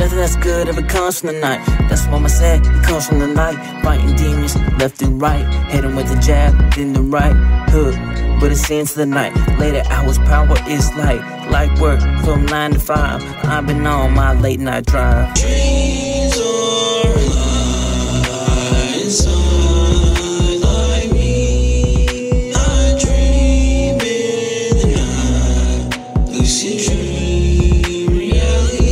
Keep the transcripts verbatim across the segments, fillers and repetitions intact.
Nothing that's good ever comes from the night. That's why I said it comes from the night. Fighting demons left and right, hitting with the jab, then the right hook. But it's into the night. Later hours, power is light. Like work from nine to five. I've been on my late night drive. Dreams are alive inside like me. I dream in the night, lucid dream reality.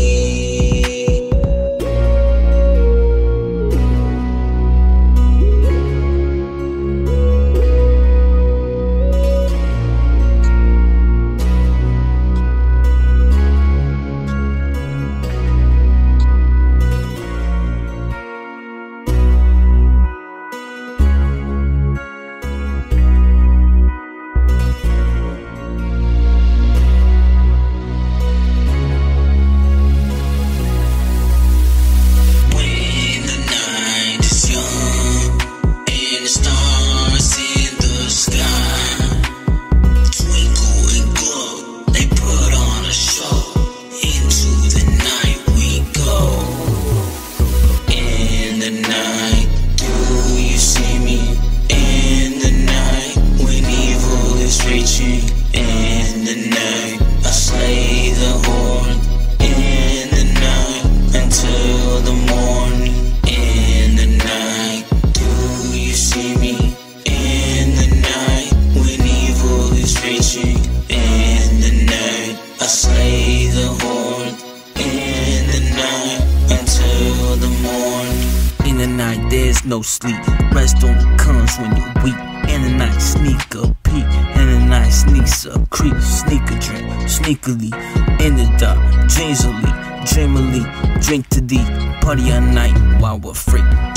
In the night, I slay the horn. In the night, until the morning. In the night, do you see me? In the night, when evil is reaching. In the night, I slay the horn. In the night, until the morning. In the night, there's no sleep. Rest only comes when you're weak. In the night, sneak a peek. In the night, sneaks a creep. Sneak a drink, sneakily. In the dark, dreamsily, dreamily. Drink to deep. Party all night while we're free.